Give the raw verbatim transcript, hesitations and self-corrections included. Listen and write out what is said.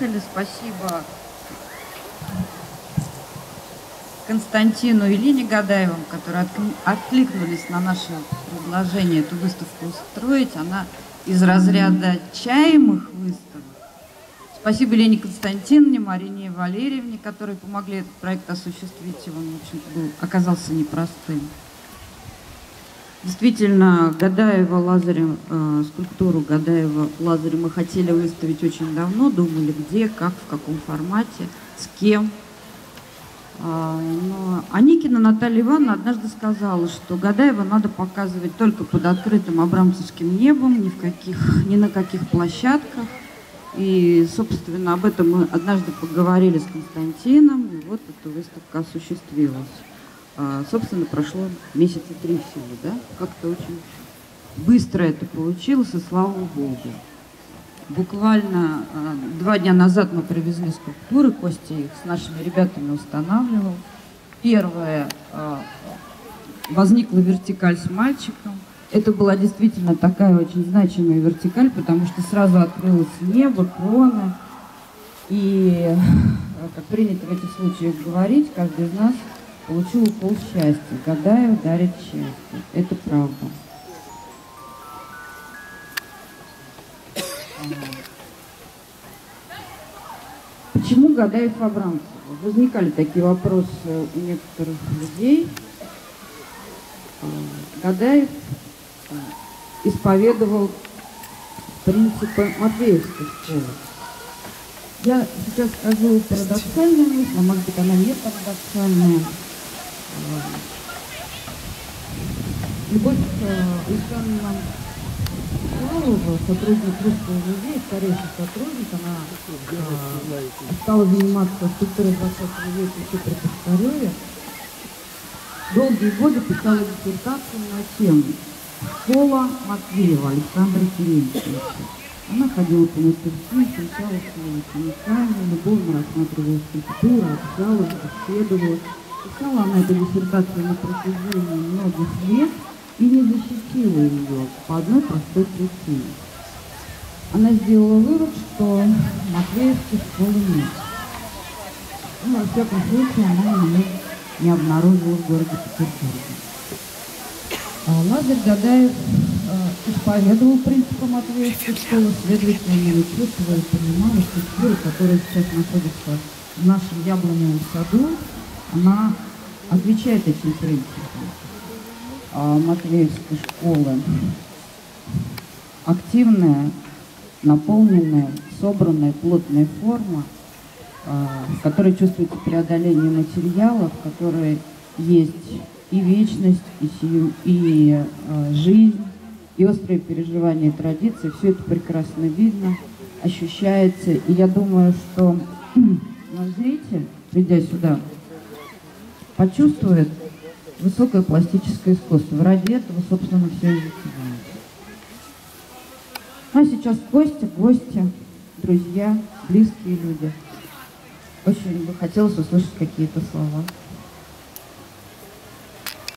приехали. Спасибо Константину и Лине Гадаевым, которые откликнулись на наше предложение эту выставку устроить. Она из разряда чаемых выставок. Спасибо Лене Константиновне, Марине Валерьевне, которые помогли этот проект осуществить. И он, в общем-то, был, оказался непростым. Действительно, Гадаева Лазаря, э, скульптуру Гадаева Лазаря мы хотели выставить очень давно, думали где, как, в каком формате, с кем. А, но Аникина Наталья Ивановна однажды сказала, что Гадаева надо показывать только под открытым абрамцевским небом, ни, в каких, ни на каких площадках. И, собственно, об этом мы однажды поговорили с Константином, и вот эта выставка осуществилась. А, собственно, прошло месяца три всего, да? Как-то очень быстро это получилось, и слава Богу. Буквально а, два дня назад мы привезли скульптуры, Костя их с нашими ребятами устанавливал. Первое, а, возникла вертикаль с мальчиком. Это была действительно такая очень значимая вертикаль, потому что сразу открылось небо, кроны. И, как принято в этих случаях говорить, каждый из нас получил укол счастья. Гадаев дарит счастье. Это правда. Почему Гадаев Абрамцев? Возникали такие вопросы у некоторых людей. Гадаев исповедовал принципы Матвеевской школы. Я сейчас скажу парадоксальную мысль, а может быть она не парадоксальная. Любовь Александровна Фролова, сотрудник Русского музея, старейший сотрудник, она э, стала заниматься скульптурой двадцатого века еще при Пискареве. Долгие годы писала диссертацию на тему «Школа Матвеева» Александра Терентьевича. Она ходила по мастерским, встречала с учениками, любовно рассматривала скульптуру, общалась, беседовала. Писала она эту диссертацию на протяжении многих лет и не защитила ее по одной простой причине. Она сделала вывод, что Матвеевской школы нет. Ну, во всяком случае, она ее не обнаружила в городе Петербурге. Лазарь Гадаев э, исповедовал принципы Матвеевской школы, следовательно, не чувствовал и понимал, что скульптура, которая сейчас находится в нашем яблоневом саду, она отвечает этим принципам. А Матвеевской школы активная, наполненная, собранная, плотная форма, э, в которой чувствуется преодоление материала, в которой есть и вечность, и, сию, и э, жизнь, и острые переживания и традиции. Все это прекрасно видно, ощущается. И я думаю, что наш зритель, придя сюда, почувствует высокое пластическое искусство. Ради этого, собственно, все и затевается. Ну а сейчас гости, гости, друзья, близкие люди. Очень бы хотелось услышать какие-то слова.